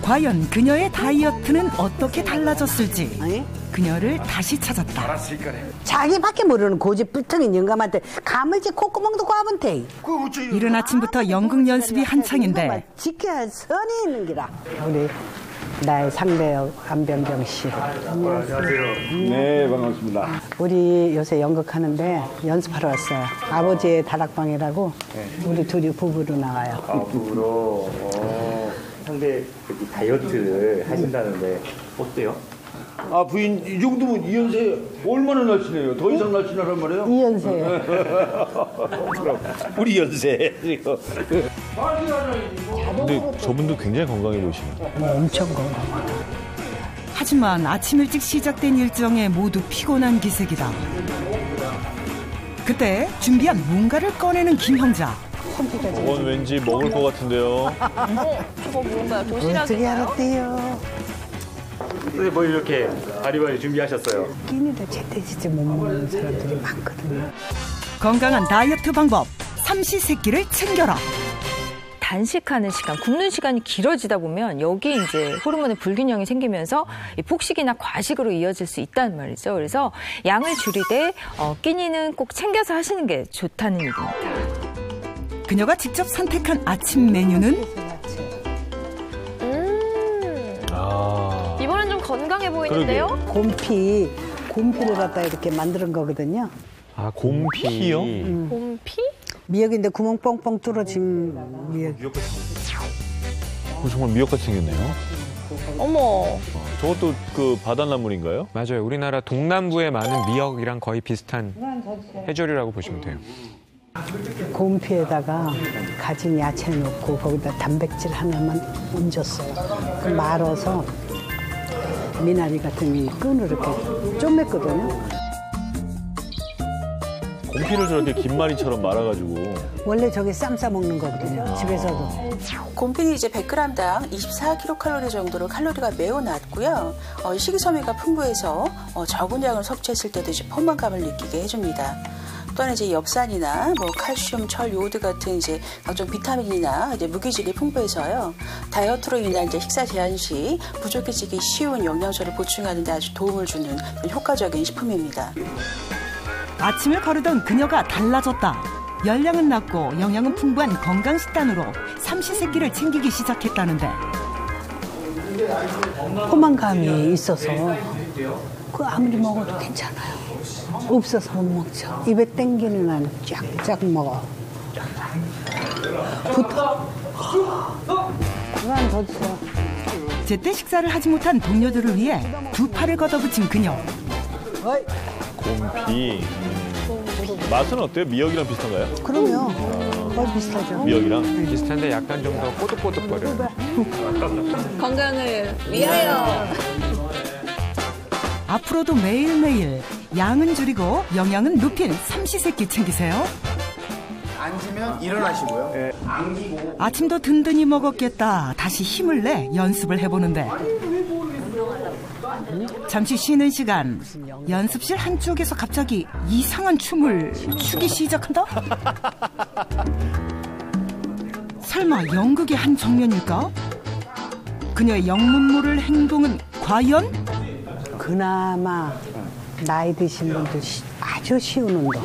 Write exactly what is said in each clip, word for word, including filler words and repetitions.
과연 그녀의 다이어트는 어떻게 달라졌을지 그녀를 다시 찾았다. 자기밖에 모르는 고집 불통인 영감한테 가물치 콧구멍도 꽈본 테. 이른 아침부터 연극 연습이 한창인데 지켜야 선이 있는 기라. 우리 나의 상대역 안병경 씨. 안녕하세요. 네, 반갑습니다. 우리 요새 연극하는데 연습하러 왔어요. 아버지의 다락방이라고 네. 우리 둘이 부부로 나와요. 아, 부부로. 어, 상대 다이어트를 하신다는데 어때요? 아, 부인, 이 정도면 이연세 얼마나 날씬해요? 더 이상 날씬하란 말이에요? 이연세. 그럼, 우리 연세. 근데 저분도 굉장히 건강해 보이시네요. 뭐 엄청 건강하다. 하지만 아침 일찍 시작된 일정에 모두 피곤한 기색이다. 그때 준비한 뭔가를 꺼내는 김형자. 저건 왠지 먹을 것 같은데요. 어, 저거 뭔가요? 도시락인가요? 어떻게 알았대요? 근데 뭐 이렇게 바리바리 준비하셨어요? 끼니를 제때제때 못 먹는 사람들이 많거든요. 건강한 다이어트 방법 삼시세끼를 챙겨라. 단식하는 시간, 굶는 시간이 길어지다 보면 여기에 이제 호르몬의 불균형이 생기면서 폭식이나 과식으로 이어질 수 있다는 말이죠. 그래서 양을 줄이되 어, 끼니는 꼭 챙겨서 하시는 게 좋다는 얘기입니다. 그녀가 직접 선택한 아침 메뉴는 음, 아. 이번엔 좀 건강해 보이는데요? 그러게. 곰피, 곰피를 갖다 이렇게 만드는 거거든요. 아, 곰피요? 음. 곰피? 미역인데 구멍 뻥뻥 뚫어진 미역. 어, 정말 미역같이 생겼네요. 어머. 어, 저것도 그 바닷나물인가요? 맞아요. 우리나라 동남부에 많은 미역이랑 거의 비슷한 해조류라고 보시면 돼요. 곰피에다가 가진 야채 넣고 거기다 단백질 하나만 얹었어요. 그 말아서 미나리 같은 이 끈을 이렇게 쪼맸거든요. 곰피를 저렇게 김말이처럼 말아가지고. 원래 저게 쌈 싸 먹는 거거든요. 아. 집에서도. 곰피는 이제 백 그램당 이십사 킬로칼로리 정도로 칼로리가 매우 낮고요. 어, 식이섬유가 풍부해서 어, 적은 양을 섭취했을 때도 이제 포만감을 느끼게 해줍니다. 또한 이제 엽산이나 뭐 칼슘, 철, 요오드 같은 이제 각종 비타민이나 이제 무기질이 풍부해서요. 다이어트로 인한 이제 식사 제한 시 부족해지기 쉬운 영양소를 보충하는 데 아주 도움을 주는 효과적인 식품입니다. 아침을 거르던 그녀가 달라졌다. 열량은 낮고 영양은 풍부한 건강 식단으로 삼시세끼를 챙기기 시작했다는데. 포만감이 있어서 그 아무리 먹어도 괜찮아요. 없어서 못 먹죠. 입에 땡기는 한 쫙쫙 먹어. 붙어. 그만 더 주세요. 제때 식사를 하지 못한 동료들을 위해 두 팔을 걷어붙인 그녀. 어이. 곰피. 음. 맛은 어때요? 미역이랑 비슷한가요? 그럼요. 거의 비슷하죠. 미역이랑? 네. 비슷한데 약간 좀 더 꼬득꼬득거려요. 건강을 위하여. 앞으로도 매일매일 양은 줄이고 영양은 높인 삼시세끼 챙기세요. 앉으면 일어나시고요. 네. 안기고. 아침도 든든히 먹었겠다. 다시 힘을 내 연습을 해보는데. 잠시 쉬는 시간. 연습실 한쪽에서 갑자기 이상한 춤을 추기 시작한다? 설마 연극의 한 장면일까? 그녀의 영문 모를 행동은 과연? 그나마 나이 드신 분들 아주 쉬운 운동.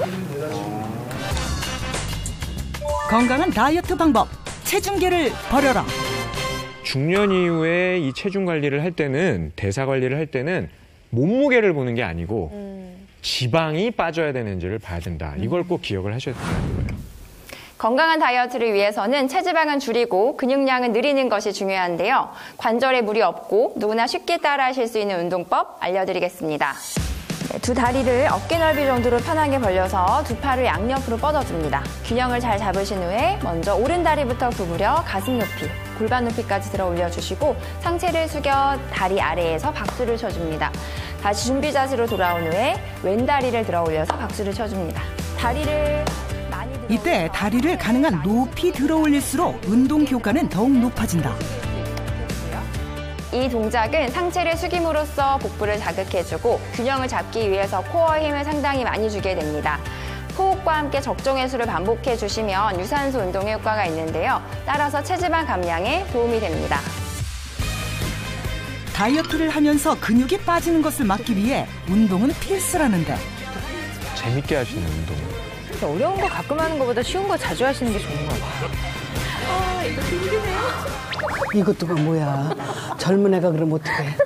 건강한 다이어트 방법. 체중계를 버려라. 중년 이후에 이 체중 관리를 할 때는, 대사 관리를 할 때는 몸무게를 보는 게 아니고 음. 지방이 빠져야 되는지를 봐야 된다. 이걸 꼭 기억을 하셔야 된다는 거예요. 건강한 다이어트를 위해서는 체지방은 줄이고 근육량은 늘리는 것이 중요한데요. 관절에 무리 없고 누구나 쉽게 따라하실 수 있는 운동법 알려드리겠습니다. 네, 두 다리를 어깨 넓이 정도로 편하게 벌려서 두 팔을 양옆으로 뻗어줍니다. 균형을 잘 잡으신 후에 먼저 오른 다리부터 구부려 가슴 높이, 골반 높이까지 들어 올려주시고 상체를 숙여 다리 아래에서 박수를 쳐줍니다. 다시 준비 자세로 돌아온 후에 왼 다리를 들어 올려서 박수를 쳐줍니다. 다리를 많이 들어 이때 다리를 가능한 높이 들어 올릴수록 운동 효과는 더욱 높아진다. 이 동작은 상체를 숙임으로써 복부를 자극해주고 균형을 잡기 위해서 코어에 힘을 상당히 많이 주게 됩니다. 호흡과 함께 적정 횟수를 반복해주시면 유산소 운동 효과가 있는데요. 따라서 체지방 감량에 도움이 됩니다. 다이어트를 하면서 근육이 빠지는 것을 막기 위해 운동은 필수라는데 재밌게 하시는 운동. 어려운 거 가끔 하는 것보다 쉬운 거 자주 하시는 게 좋은 거 같아요. 이것도가 뭐야. 젊은 애가 그러면 어떡해.